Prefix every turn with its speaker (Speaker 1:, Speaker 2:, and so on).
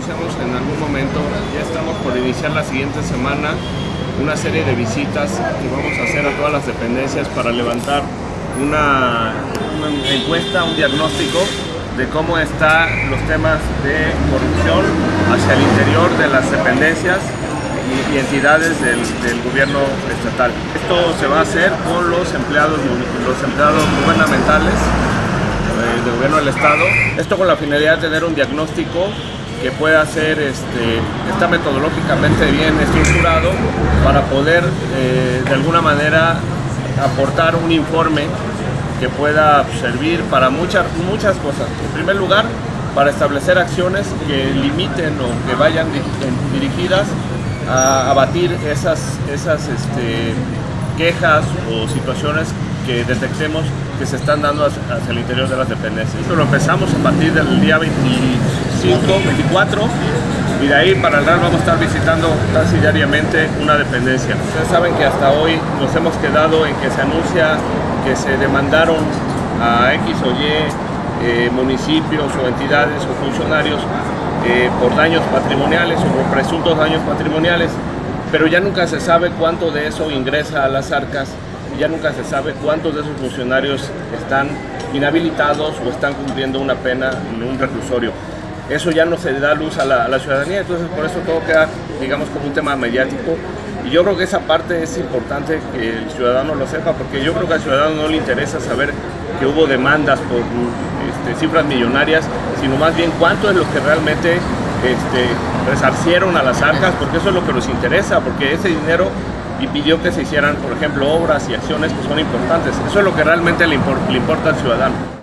Speaker 1: anunciamos en algún momento, ya estamos por iniciar la siguiente semana una serie de visitas que vamos a hacer a todas las dependencias para levantar una encuesta, un diagnóstico de cómo están los temas de corrupción hacia el interior de las dependencias y entidades del gobierno estatal. Esto se va a hacer con los empleados gubernamentales del gobierno del estado. Esto con la finalidad de tener un diagnóstico que pueda ser está metodológicamente bien estructurado para poder de alguna manera aportar un informe que pueda servir para muchas cosas. En primer lugar, para establecer acciones que limiten o que vayan dirigidas a abatir esas quejas o situaciones que detectemos que se están dando hacia el interior de las dependencias. Esto lo empezamos a partir del día 24 y de ahí para el real vamos a estar visitando casi diariamente una dependencia. Ustedes saben que hasta hoy nos hemos quedado en que se anuncia que se demandaron a X o Y municipios o entidades o funcionarios por daños patrimoniales o por presuntos daños patrimoniales, pero ya nunca se sabe cuánto de eso ingresa a las arcas, ya nunca se sabe cuántos de esos funcionarios están inhabilitados o están cumpliendo una pena en un reclusorio. Eso ya no se da luz a la ciudadanía, entonces por eso todo queda, digamos, como un tema mediático. Y yo creo que esa parte es importante que el ciudadano lo sepa, porque yo creo que al ciudadano no le interesa saber que hubo demandas por cifras millonarias, sino más bien cuánto es lo que realmente resarcieron a las arcas, porque eso es lo que nos interesa, porque ese dinero impidió que se hicieran, por ejemplo, obras y acciones que son importantes. Eso es lo que realmente le importa al ciudadano.